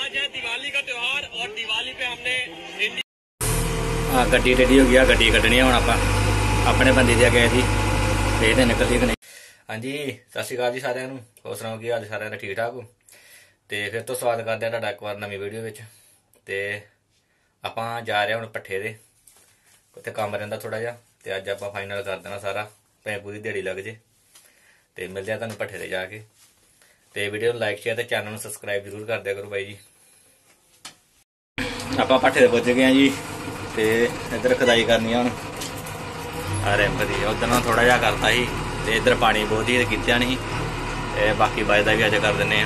आज है दिवाली का त्योहार और दिवाली पे हमने गड्डी रेडी हो गया, गड्डी कड्डनी हूँ आप अपने बंदे दिया गए थी देखते निकलती कि नहीं। हाँ जी, सत श्री अकाल जी सारिਆਂ ਨੂੰ। ਹੋਰ ਸੁਣਾਓ ਕੀ ਹਾਲ ਸਾਰਿਆਂ ਦਾ? ठीक ठाक हो? ਤੇ ਫਿਰ ਤੋਂ ਸਵਾਗਤ ਕਰਦੇ ਆ ਤੁਹਾਡਾ ਇੱਕ ਵਾਰ ਨਵੀਂ ਵੀਡੀਓ ਵਿੱਚ। ਤੇ ਆਪਾਂ ਜਾ ਰਹੇ ਹਾਂ ਹੁਣ ਪੱਠੇ ਦੇ, ਉੱਥੇ ਕੰਮ ਰਹਿੰਦਾ ਥੋੜਾ ਜਿਹਾ, ਤੇ ਅੱਜ ਆਪਾਂ ਫਾਈਨਲ ਕਰ ਦੇਣਾ ਸਾਰਾ, ਭਾਵੇਂ ਪੂਰੀ ਦਿਹਾੜੀ ਲੱਗ ਜੇ। ਤੇ ਮਿਲਦੇ ਆ ਤੁਹਾਨੂੰ ਪੱਠੇ ਤੇ ਜਾ ਕੇ। ਤੇ ਵੀਡੀਓ ਨੂੰ ਲਾਈਕ ਸ਼ੇਅਰ ਤੇ ਚੈਨਲ ਨੂੰ ਸਬਸਕ੍ਰਾਈਬ ਜ਼ਰੂਰ ਕਰ ਦਿਆ ਕਰੋ ਬਾਈ ਜੀ। ਆਪਾਂ ਪੱਠੇ ਤੇ ਪਹੁੰਚ ਗਏ ਆ ਜੀ, ਤੇ ਇੱਧਰ ਖਦਾਈ ਕਰਨੀ ਆ ਹੁਣ। ਰੈਂਪ ਦੀ उधर ना थोड़ा जहा करता ही, तो इधर पानी बहुत ही किया नहीं, बाकी बजदा भी अज कर दें।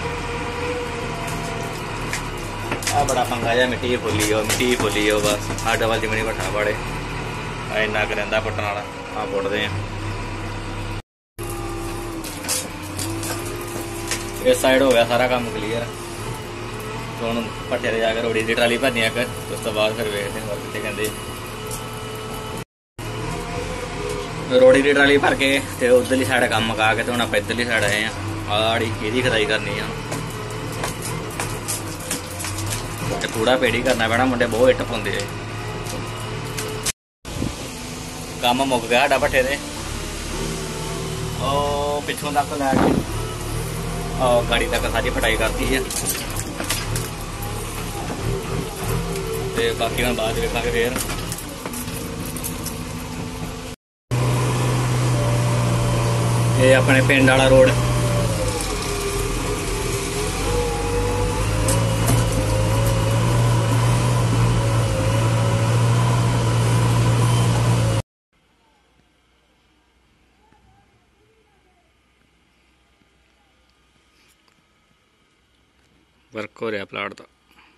आ बड़ा पंगा जहा मिट्टी ही फुली हो बस। आ डबल चिमनी भट्ठा बड़े इन्ना क रहा पुट्टन वाला, आ पुटते हैं। इस साइड हो गया सारा काम क्लीयर। तो हम भट्ठे से जाकर रोड़ी की ट्राली भरनी है, उस तो बाद फिर वेखते हैं कितने कहते। रोड़ी की ट्राली भर के ते उधरली साइड काम मुका के तो हम आप इधरली साइड आए हैं। आड़ी यही खदाई करनी है, कूड़ा पेड़ी करना पैना, मुंडे बहुत इट पाते है। काम मुक गया साडा भट्ठे दे, पिछों तक लैके गाड़ी तक सारी फटाई करती है। ते बाकी हम बाद वेखा फिर। ये अपने पिंड वाला रोड वर्क हो रहा प्लाट का।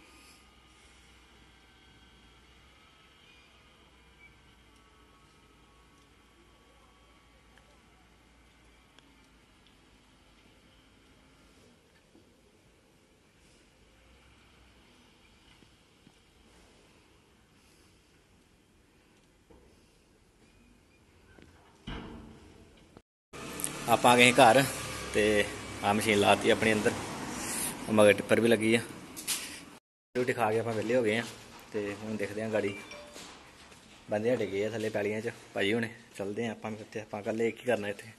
आप आ गए घर, तो आ मशीन लाती अपने अंदर, मगर टिप्पर भी लगी है। रोटी खा के आप वेले हो गए हैं, तो हम देखते हैं गाड़ी बंदे हटे गए थले पैलियां च भाई हुणे। चलते हैं आप कल एक ही करना इतने।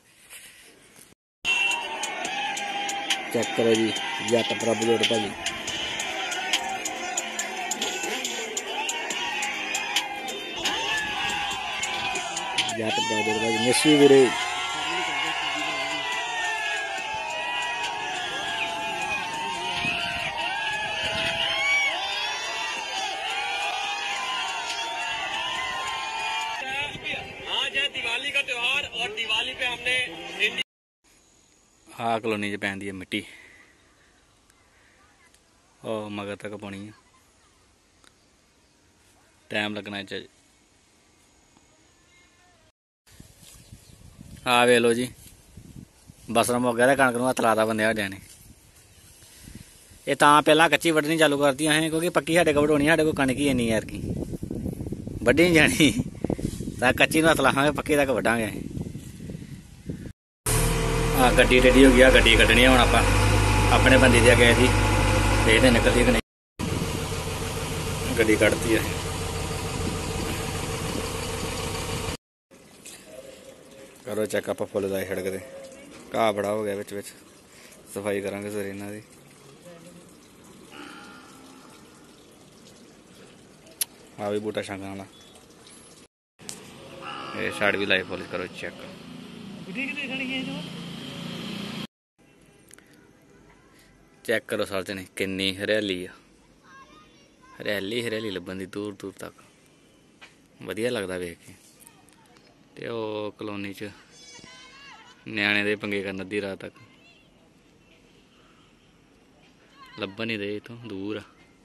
चेक करो जी, जट प्रभु जोड़ भाजी जट प्रभु जोड़ भाजी मिस वीरे। आज है दिवाली का त्योहार और दिवाली पे हमने आ कॉलोनी च पैंदी है मिट्टी, और मगर तक पानी है, टाइम लगना है। हाँ वे लो जी, बसर मुक गया, कणक नूं हत्थ लाता बंदे साडे ने। ये तां पहला कच्ची वड्ढनी चालू करती हैं, क्योंकि पक्की साडे कोल वढोनी, साडे कोल कणक ही इन्नी यार की वड्ढी नहीं जानी, तां कच्ची नूं हत्थ लावांगे, पक्की तक वड्ढांगे। गड्डी रेडी हो गया, गड्डी कड्डनी है हुण आप अपने बंदे दिया गए थी देखते निकलती कि नहीं। गड्डी कड्डती है। करो चेक आप फुल लाई सड़क दे, घाह बड़ा हो गया, विच सफाई करांगे सवेरे इन्हां दी। आ भी बूटा छंगण वाला, ये साइड भी लाई फुल करो चेक। चेक करो साल ने किन्नी हरियाली आ, हरियाली लब्भन दी दूर दूर तक, वधिया लगदा वेख के। ते ओ कॉलोनी च न्याणे दे पंगे करन अद्धी रात तक, लब्भन ही दे इत्थों दूर आ।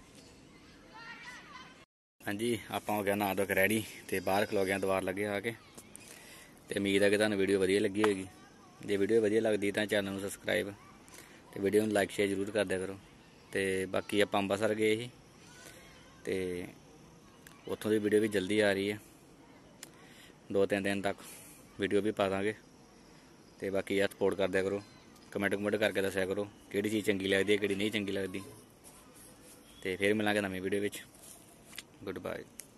हाँ जी, आप हो गया नहा धो के रेडी, तो बाहर खलो गया, दवार लगे आके। तो उम्मीद है कि तुहानूं वीडियो वधिया लगी होगी। जे वीडियो वधिया लगदी तां चैनल नूं सबसक्राइब ते वीडियो नूं लाइक शेयर जरूर कर दिया करो। तो बाकी आप अंबरसर गए ही, तो उत्थों दी वीडियो भी जल्दी आ रही है, 2-3 दिन तक वीडियो भी पा देंगे। तो बाकी यार सपोर्ट कर दिया करो, कमेंट करके दस्या करो कि चीज़ चंगी लगती है कि नहीं चंगी लगती। ਤੇ ਫਿਰ ਮਿਲਾਂਗੇ ਨਵੀਂ ਵੀਡੀਓ ਵਿੱਚ। Good bye.